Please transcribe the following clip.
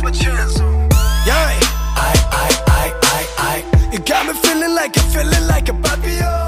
a chance. Yeah. I. You got me feeling like a Papillon.